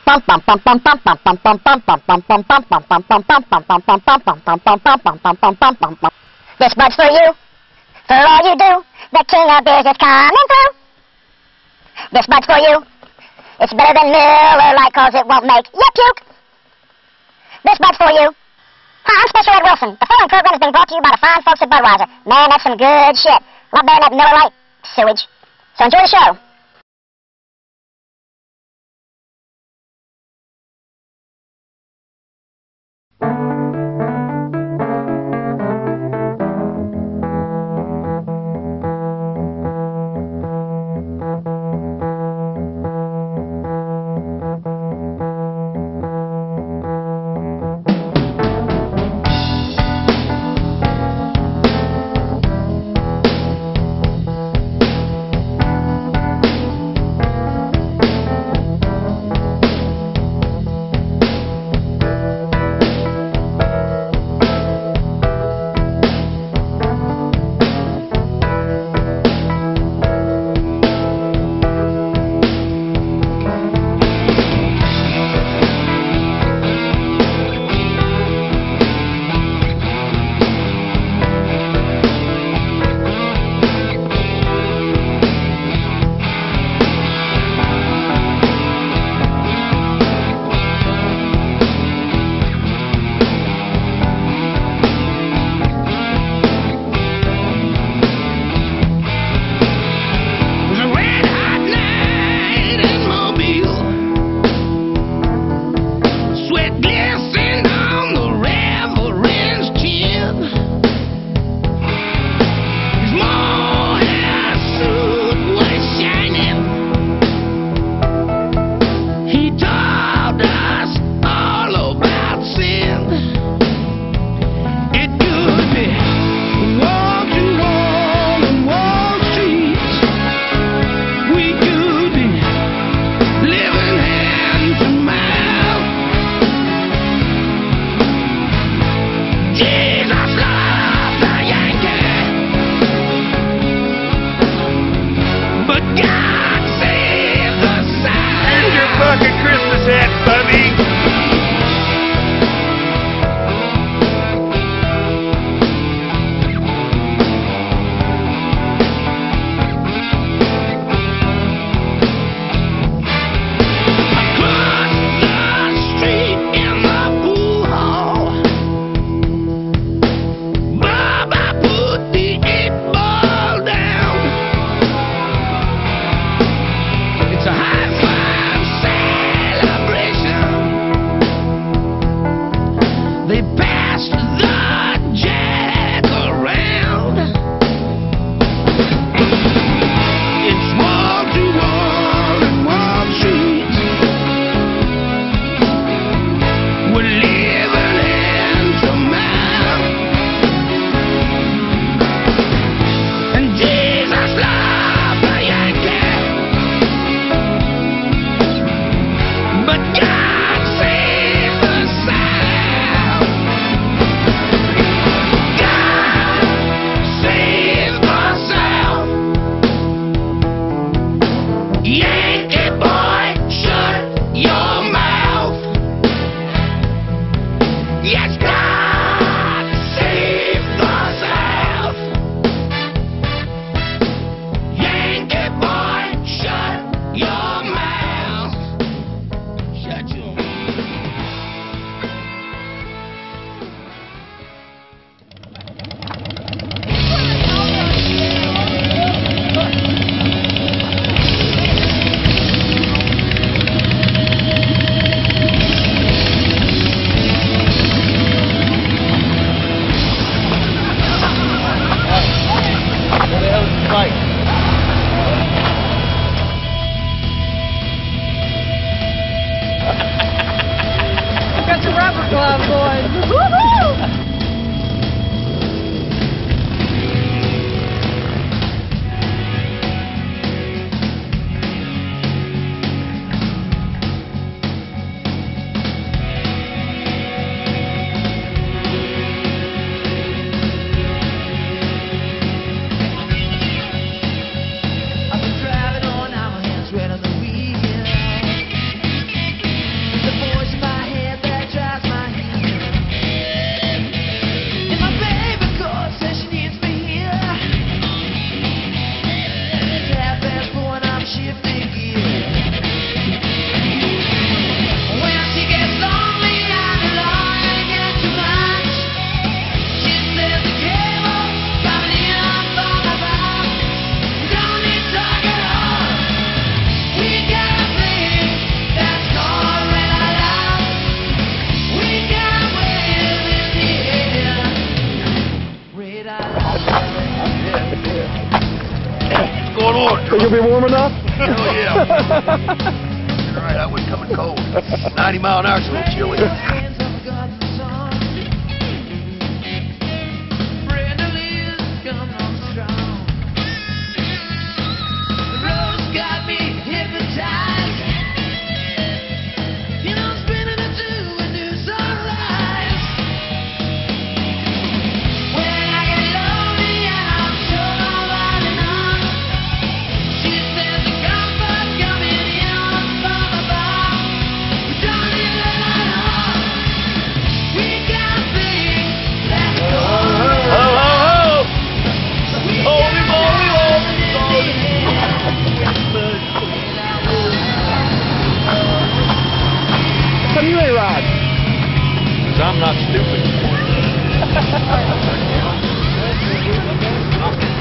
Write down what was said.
This bud's for you, for all you do. The king of beers is coming through. This bud's for you. It's better than Miller Lite 'cause it won't make you puke. This bud's for you. Hi, I'm Special Ed Wilson. The following program is being brought to you by the fine folks at Budweiser. Man, that's some good shit. A lot better than that Miller Lite sewage. So enjoy the show. It's a high five celebration. you'll be warm enough? Hell yeah. You're right, I wouldn't come in cold. 90 mile an hour is a little chilly. How come you ain't ride? Because I'm not stupid.